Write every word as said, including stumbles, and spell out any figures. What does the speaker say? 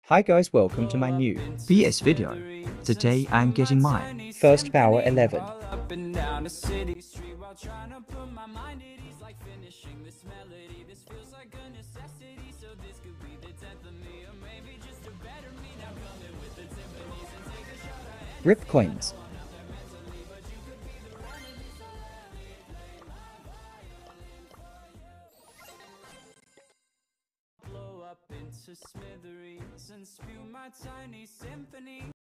Hi guys, welcome to my new V S video. Today I'm getting mine. first power eleven. Rip coins. Blow up into smithereens and spew my tiny symphony.